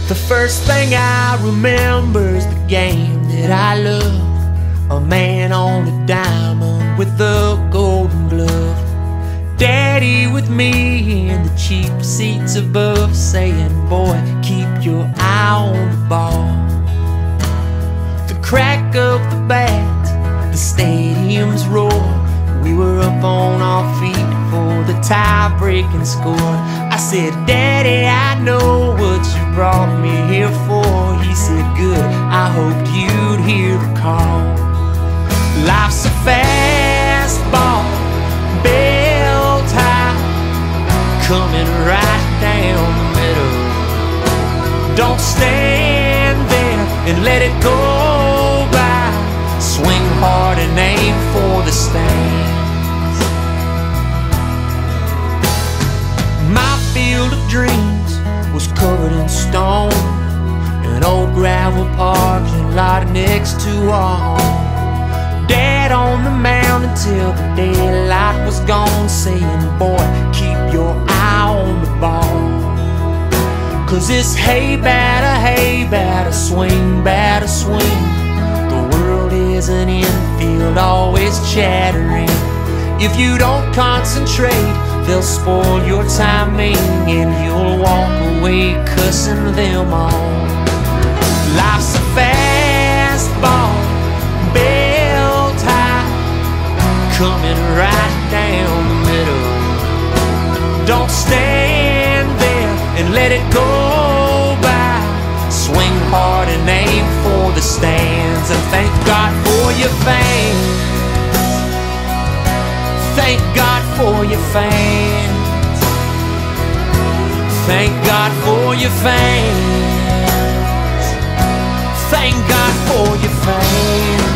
The first thing I remember is the game that I love. A man on a diamond with a golden glove. Daddy with me in the cheap seats above, saying, boy, keep your eye on the ball. The crack of the bat, the stadium's roar. We were up on our feet for the tie-breaking score. I said, Daddy, I know what you brought me here for. He said, good, I hoped you'd hear the call. Life's a fast ball, bell tie, coming right down the middle. Don't stand there and let it go by. Swing hard and aim for the stands. My field of dreams was covered in stone, an old gravel parking lot next to our home. Dad on the mound until the daylight was gone, saying, boy, keep your eye on the ball. Cause it's hey batter, swing batter, swing. The world is an infield, always chattering. If you don't concentrate, they'll spoil your timing, and you'll walk away cussing them all. Life's a fast ball, bell tie, coming right down the middle. Don't stand there and let it go by. Swing hard and aim for the stands. And thank God for your fans. Thank God for your fans. Thank God for your fans. Thank God for your fans.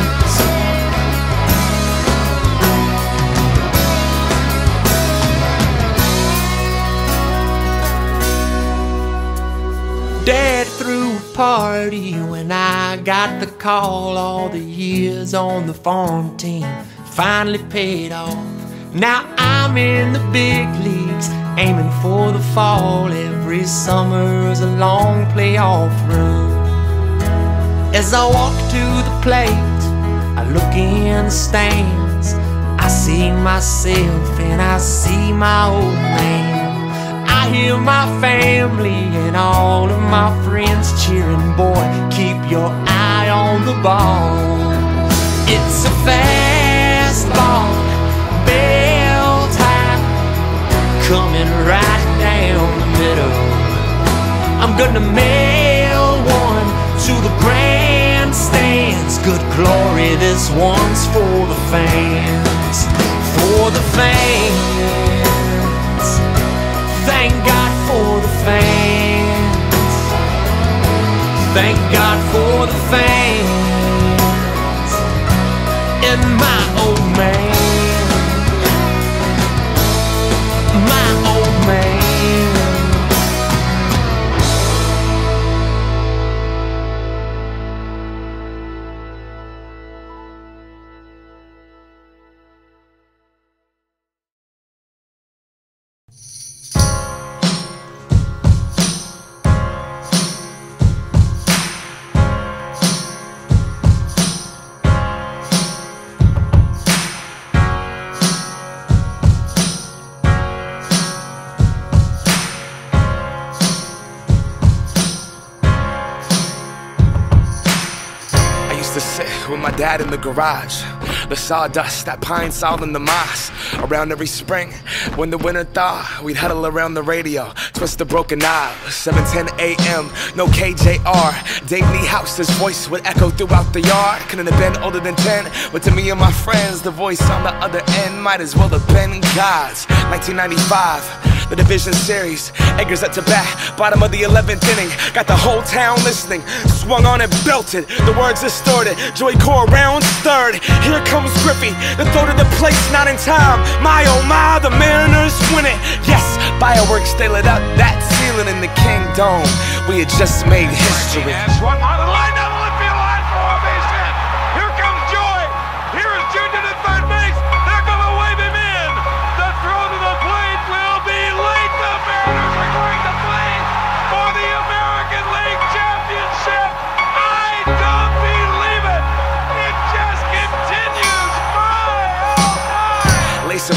Dad threw a party when I got the call. All the years on the farm team finally paid off. Now I'm in the big leagues, aiming for the fall. Every summer's a long playoff run. As I walk to the plate, I look in the stands. I see myself and I see my old man. I hear my family and all of my friends cheering, boy, keep your eye on the ball. It's a fast ball, bell tie, coming right down the middle. I'm gonna mail one to the grandstands. Good glory, this one's for the fans. For the fans. Thank God for the fans. Thank God for the fans. And my old man, my old man. To sit with my dad in the garage, the sawdust, that pine sol in the moss. Around every spring, when the winter thawed, we'd huddle around the radio, twist the broken knob. 7:10 a.m., no KJR. Dave Niehouse's voice would echo throughout the yard. Couldn't have been older than 10, but to me and my friends, the voice on the other end might as well have been God's. 1995. The division series, Eggers at to bat, bottom of the 11th inning. Got the whole town listening, swung on and belted. The words distorted, Joy Core rounds third. Here comes Griffey, the throw to the place, not in time. My oh my, the Mariners win it. Yes, fireworks, they lit up that ceiling in the Kingdom. We had just made history. Swung on the line, down the left field line for a base hit. Here comes Joy. Here is Junior to third base. They're going to wave him in. The throw to the plate will be late. The Mariners are going to play for the American League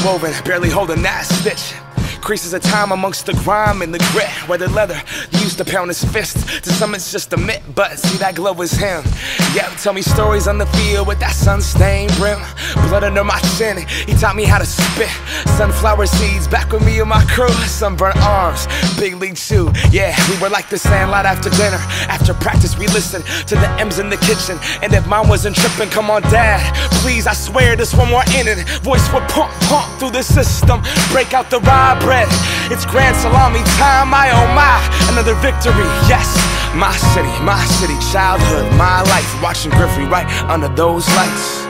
woven, barely holding that stitch. Creases of time amongst the grime and the grit. Weathered leather, used to pound his fist. To some it's just a myth, but see that glow is him. Yeah, tell me stories on the field with that sun-stained brim. Blood under my chin, he taught me how to spit. Sunflower seeds back with me and my crew. Sunburnt arms, big league chew. Yeah, we were like the Sandlot after dinner. After practice we listened to the M's in the kitchen. And if mine wasn't tripping, come on dad, please, I swear this one more inning. Voice would pump through the system. Break out the rye bread. It's grand salami time, my oh my, another victory, yes. My city, childhood, my life. Watching Griffey right under those lights.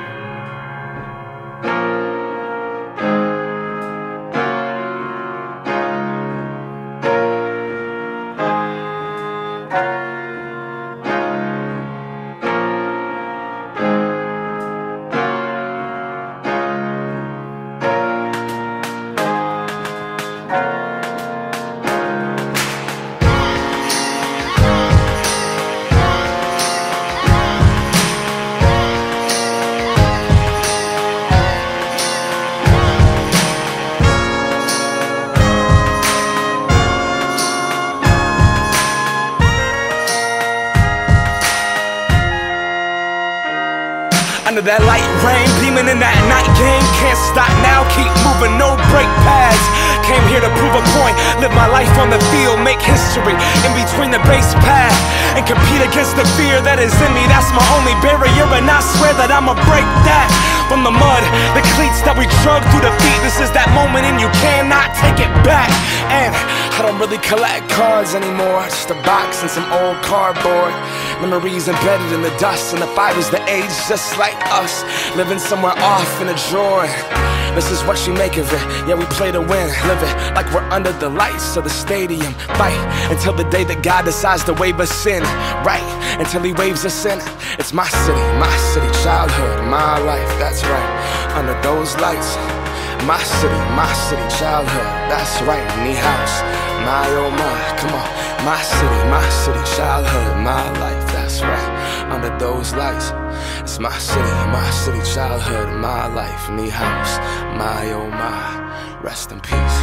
Under that light rain, beaming in that night game. Can't stop now, keep moving, no brake pads. Came here to prove a point, live my life on the field, make history in between the base path, and compete against the fear that is in me. That's my only barrier, and I swear that I'ma break that. From the mud, the cleats that we drug through the feet. This is that moment and you cannot take it back. And I don't really collect cards anymore, just a box and some old cardboard. Memories embedded in the dust, and the fibers that age just like us, living somewhere off in a drawer. This is what you make of it. Yeah, we play to win, live it like we're under the lights of the stadium. Fight until the day that God decides to wave us in. Right, until he waves us in. It's my city, childhood, my life. That's right, under those lights. My city, childhood. That's right, knee house. My oh my, come on. My city, childhood, my life. That's right, under those lights. It's my city, childhood, my life, knee house. My oh my, rest in peace.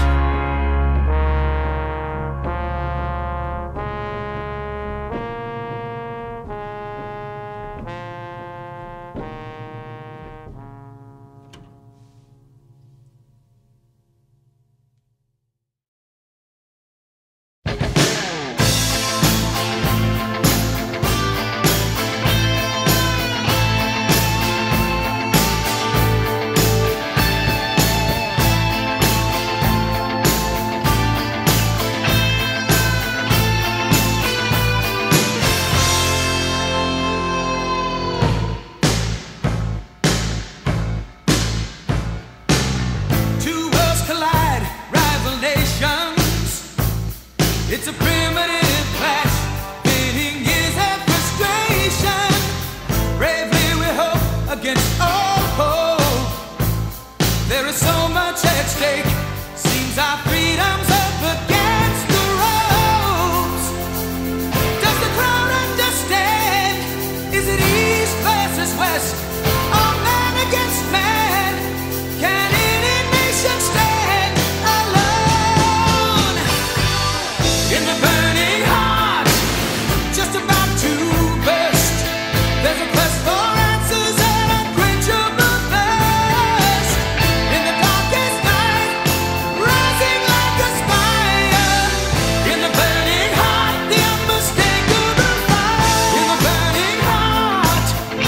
It's a primitive clash, pitting years of frustration. Bravely we hope against all hope. There is so much at stake. Seems our freedom's up against the ropes. Does the crowd understand? Is it east versus west? Or man against man? Can any nation stand alone? In the burning heart, just about to burst, there's a quest for answers and unquenchable thirst. In the darkest night, rising like a spire. In the burning heart, the unmistakable fire. In the burning heart.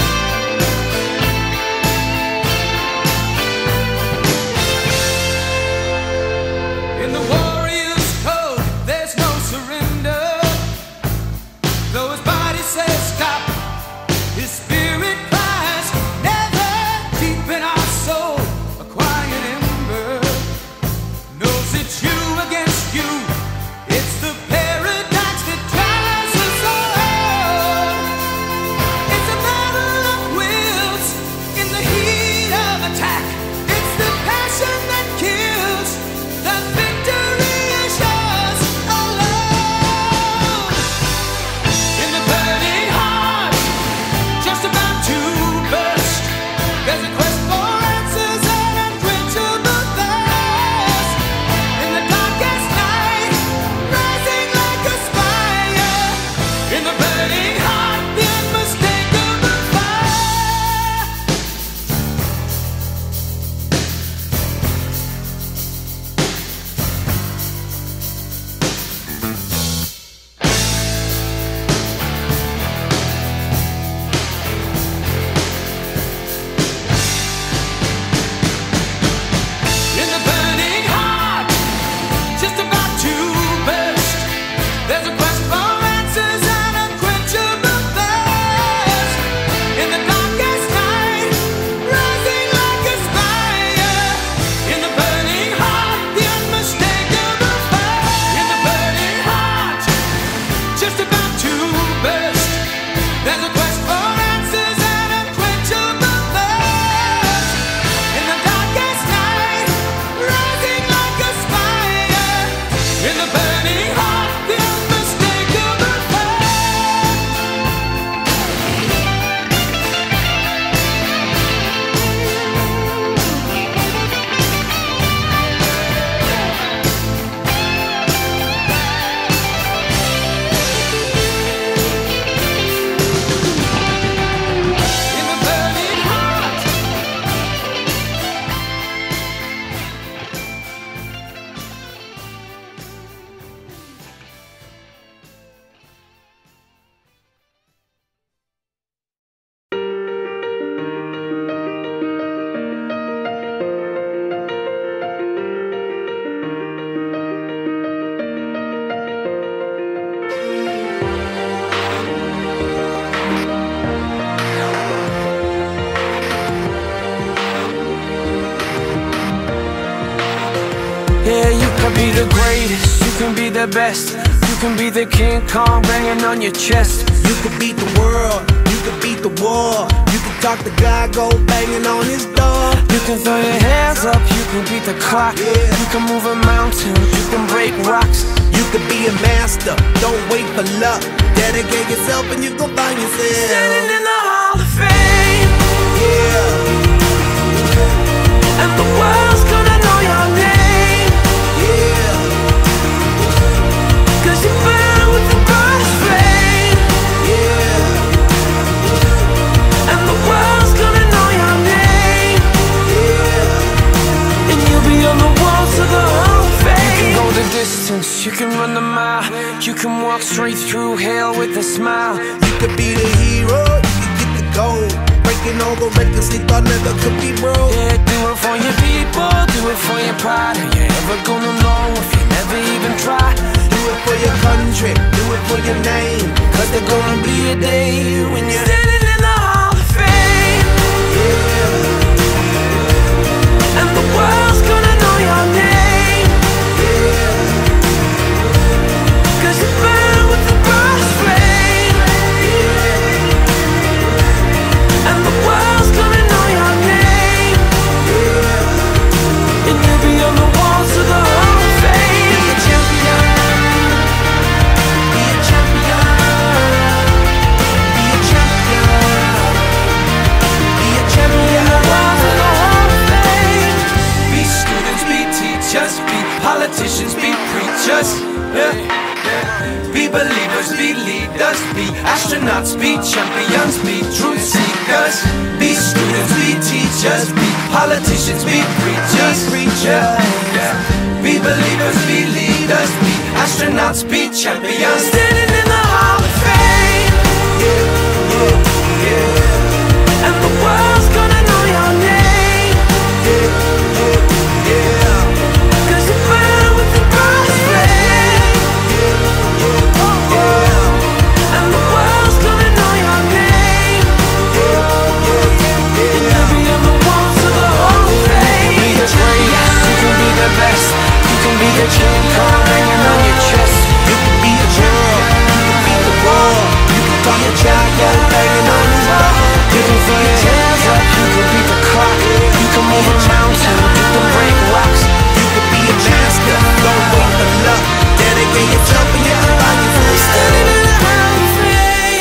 In the warrior's code, there's no surrender. Though his body says stop, his spirit cries never. Deep in our soul, a quiet ember knows it's you against you. It's the paradox that drives us all. It's a battle of wills in the heat of attack. It's the passion that kills. The victory is yours alone. In the burning heart, just about to burst, there's a quest for answers and unquenchable Yeah, you can be the greatest, you can be the best, you can be the King Kong banging on your chest. You could beat the world, you could beat the war. You can talk to God, go banging on his door. You can throw your hands up, you can beat the clock. You can move a mountain, you can break rocks. You could be a master, don't wait for luck. Dedicate yourself and you gon' find yourself standing in the Hall of Fame. Yeah. And the world's gonna know your name. Yeah. Cause you burn with the brightest flame. Yeah. And the world's gonna know your name. Yeah. And you'll be on the walls of the Hall of Fame. You can go the distance, you can run the mile, you can walk straight through hell with a smile. You could be the hero, you could get the gold. Breaking all the records they thought never could be broke. Yeah, do it for your people, do it for your pride. Are you ever gonna know if you never even try? Do it for your country, do it for your name. Cause there's gonna be a day when you're standing in the Hall of Fame. Yeah. And the world's gonna know your name. Yeah. Cause you burn with the brightest flame. And the world's gonna know your name. And you'll be on the walls of the Hall of Fame. Be a champion. Be a champion. Be a champion. Be a champion. On the walls of the Hall of Fame. Be students, be teachers, be politicians, be preachers. Be believers, be leaders, be astronauts, be champions, be truth seekers. Be students, be teachers, be politicians, be preachers. Be believers, be leaders, be astronauts, be champions. Standing in the Hall of Fame. And the world's gonna know your name. Cause you burn with the brightest flame. And the world's gonna know your name. And you'll be on the walls of the Hall of Fame. You can be the greatest, you can be the best, you can be the King Kong hanging on your chest. You can be a champion, you can beat the war. You can talk to God, go banging on his door. You can throw your hands up, you can beat the clock. You can move a mountain, you can break rocks. You could be a master, don't wait for luck. Dedicate yourself and you can find yourself Standing in the Hall of Fame.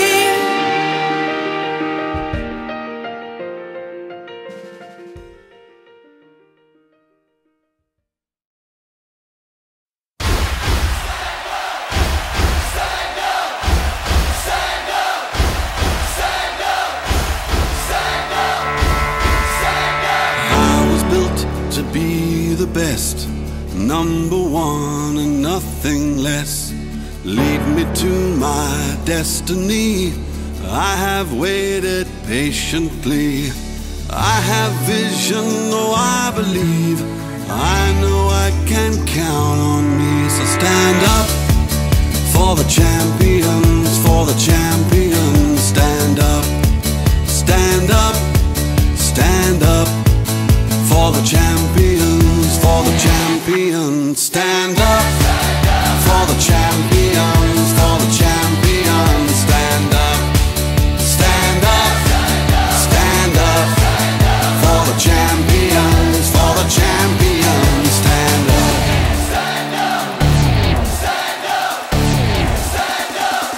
I was built to be the best, number one and nothing less. Lead me to my destiny. I have waited patiently. I have vision, oh I believe. I know I can count on me. So stand up for the champions, for the champions. Stand up, stand up, stand up. For the champions, for the champions. Stand up for the champions, for the champions. Stand up, stand up, stand up. For the champions, for the champions. Stand up. Stand up, stand up, stand up.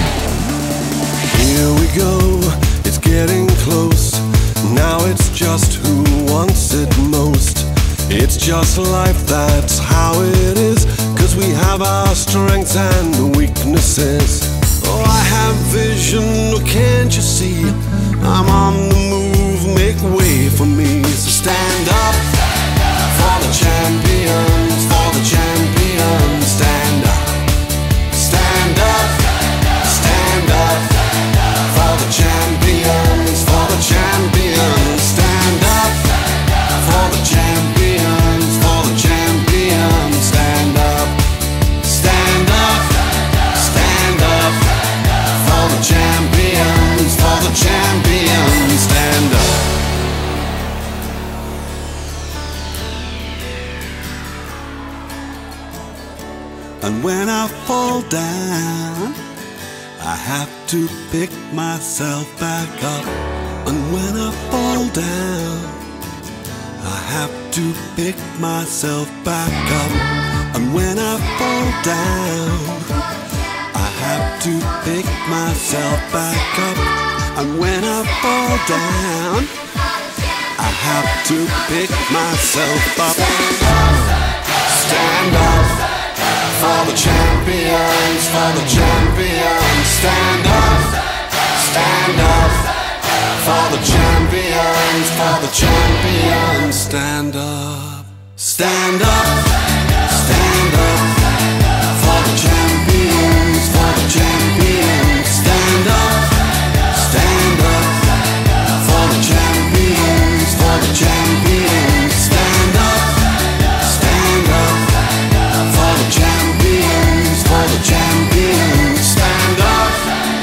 Here we go, it's getting close. Now it's just who wants it most. It's just life, that's how it is. Cause we have our strengths and weaknesses. Oh, I have vision, oh, can't you see? I'm on the move, make way for me. So stand up for the champions, for the champions. Stand up, stand up, stand up. For the champions, for the champions. Stand up for the champions, for the champions. Stand up, stand up, stand up. For the champions, for the champions. Stand up. And when I fall down, I have to pick myself back up. And when I fall down, I have to pick myself back up. And when I fall down, I have to pick myself back up. And when I fall down, I have to pick myself up. Stand up for the champions, for the champions. Stand up for the champions, for the champions. Stand up, stand up, stand up for the champions, for the champions. Stand up for the champions, for the champions. Stand up for the champions, for the champions. Stand up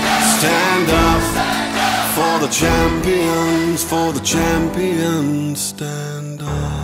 for the champions, for the champions. Stand up.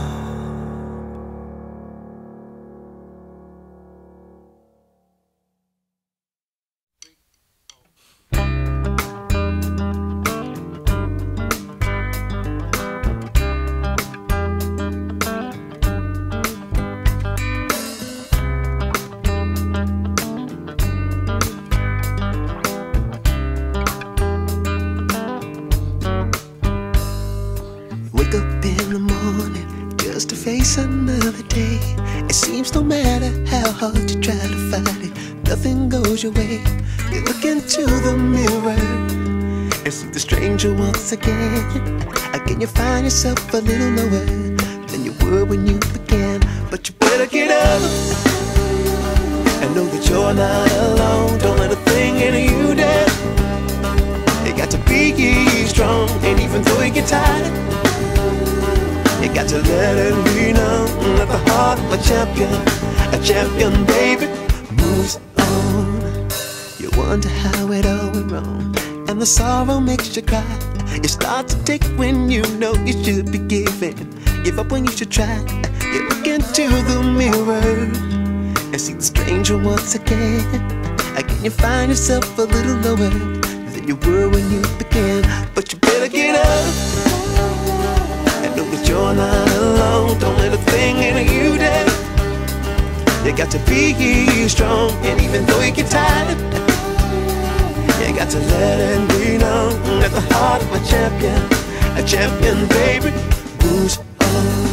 Wake up in the morning just to face another day. It seems no matter how hard you try to fight it, nothing goes your way. You look into the mirror and see the stranger once again. Again you find yourself a little lower than you were when you began. But you better get up and know that you're not alone. Don't let a thing in you down. You got to be strong, and even though you get tired, you got to let it be known that the heart of a champion, baby, moves on. You wonder how it all went wrong, and the sorrow makes you cry. You start to take when you know you should be giving, give up when you should try. You look into the mirror and see the stranger once again. Again you find yourself a little lower than you were when you began. But you better get up and know that you're not alone. Don't let a thing in you down. You got to be strong, and even though you get tired, you got to let it be known that the heart of a champion, baby, moves on.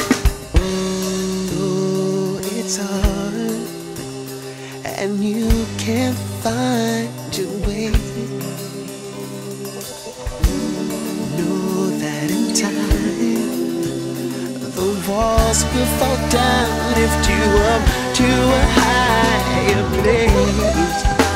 Oh, it's hard, and you can't find your way. Know that in time the walls will fall down if you up to a higher place.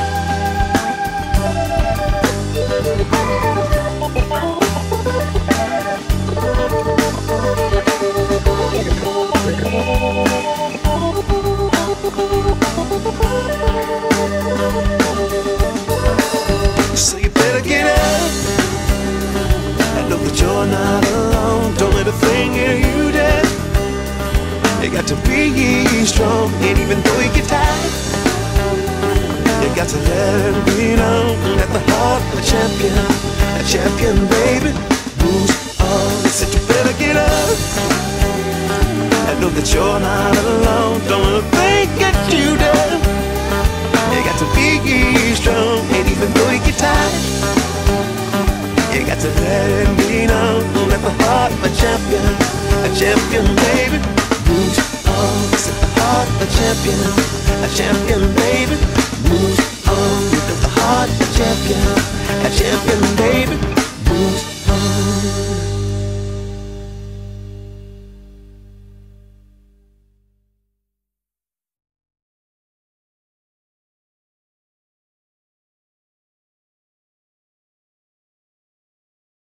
So you better get up and know that you're not alone. Don't let a thing in you down. You got to be strong, and even though you get tired, you got to let it be known that the heart of a champion, baby, moves on. So you better get up and know that you're not alone. Don't let a thing get you down. You got to be strong, and even though you get tired, you got to let it be known that the heart of a champion, baby, moves on. It's the heart of a champion, baby, moves on. You know the heart of a champion, baby.